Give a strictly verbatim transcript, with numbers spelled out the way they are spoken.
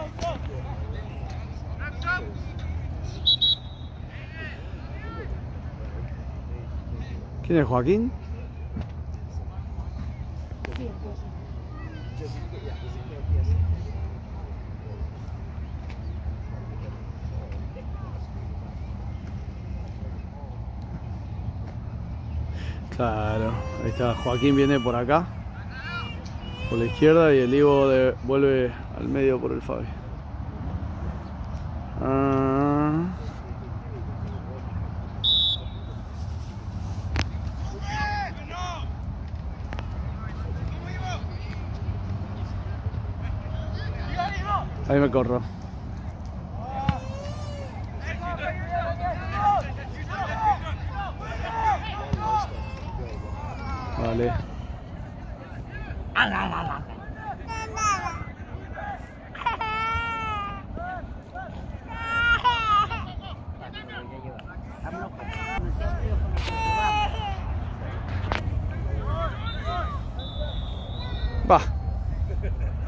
¿Quién es Joaquín? Claro, ahí está. Joaquín viene por acá, por la izquierda, y el Ivo de, vuelve al medio por el Fabi. Ah. Ahí me corro. Vale. Va.